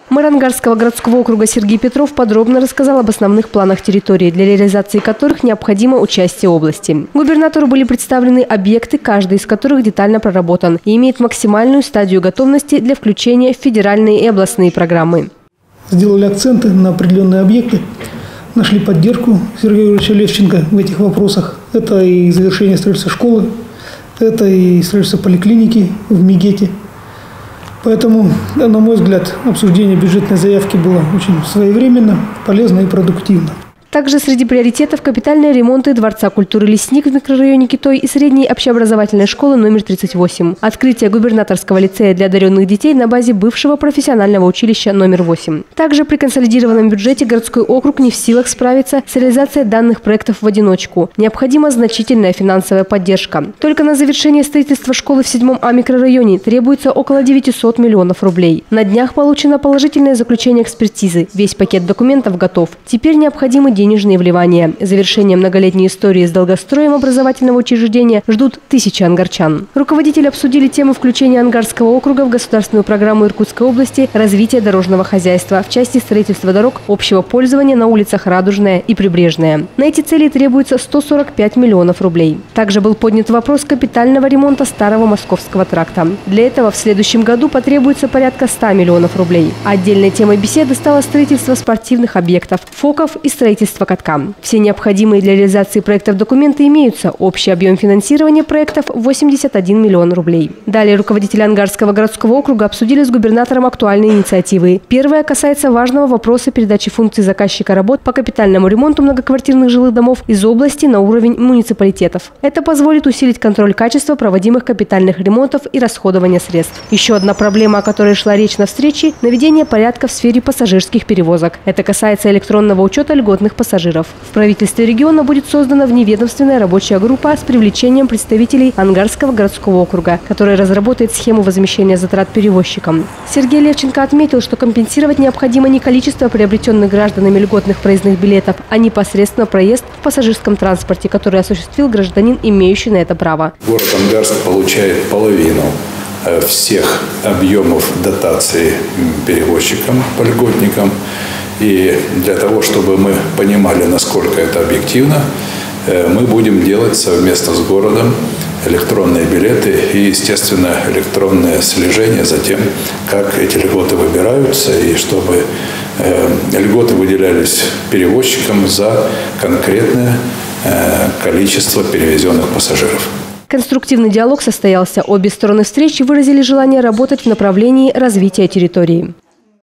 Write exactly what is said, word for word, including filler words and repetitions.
Мэр Ангарского городского округа Сергей Петров подробно рассказал об основных планах территории, для реализации которых необходимо участие области. Губернатору были представлены объекты, каждый из которых детально проработан и имеет максимальную стадию готовности для включения в федеральные и областные программы. Сделали акценты на определенные объекты, нашли поддержку Сергея Юрьевича Левченко в этих вопросах. Это и завершение строительства школы, это и строительство поликлиники в Мегете. Поэтому, на мой взгляд, обсуждение бюджетной заявки было очень своевременно, полезно и продуктивно. Также среди приоритетов капитальные ремонты Дворца культуры «Лесник» в микрорайоне Китой и средней общеобразовательной школы номер тридцать восемь. Открытие губернаторского лицея для одаренных детей на базе бывшего профессионального училища номер восемь. Также при консолидированном бюджете городской округ не в силах справиться с реализацией данных проектов в одиночку. Необходима значительная финансовая поддержка. Только на завершение строительства школы в седьмом А микрорайоне требуется около девятисот миллионов рублей. На днях получено положительное заключение экспертизы. Весь пакет документов готов. Теперь необходимы денежные вливания. Завершение многолетней истории с долгостроем образовательного учреждения ждут тысячи ангарчан. Руководители обсудили тему включения Ангарского округа в государственную программу Иркутской области развития дорожного хозяйства в части строительства дорог общего пользования на улицах Радужная и Прибрежная. На эти цели требуется сто сорок пять миллионов рублей. Также был поднят вопрос капитального ремонта старого Московского тракта. Для этого в следующем году потребуется порядка ста миллионов рублей. Отдельной темой беседы стало строительство спортивных объектов, фоков и строительство катка. Все необходимые для реализации проектов документы имеются. Общий объем финансирования проектов – восемьдесят один миллион рублей. Далее руководители Ангарского городского округа обсудили с губернатором актуальные инициативы. Первая касается важного вопроса передачи функций заказчика работ по капитальному ремонту многоквартирных жилых домов из области на уровень муниципалитетов. Это позволит усилить контроль качества проводимых капитальных ремонтов и расходования средств. Еще одна проблема, о которой шла речь на встрече – наведение порядка в сфере пассажирских перевозок. Это касается электронного учета льготных пассажиров. В правительстве региона будет создана вневедомственная рабочая группа с привлечением представителей Ангарского городского округа, которая разработает схему возмещения затрат перевозчикам. Сергей Левченко отметил, что компенсировать необходимо не количество приобретенных гражданами льготных проездных билетов, а непосредственно проезд в пассажирском транспорте, который осуществил гражданин, имеющий на это право. Город Ангарск получает половину всех объемов дотации перевозчикам, по льготникам. И для того, чтобы мы понимали, насколько это объективно, мы будем делать совместно с городом электронные билеты и, естественно, электронное слежение за тем, как эти льготы выбираются, и чтобы льготы выделялись перевозчикам за конкретное количество перевезенных пассажиров. Конструктивный диалог состоялся. Обе стороны встречи выразили желание работать в направлении развития территории.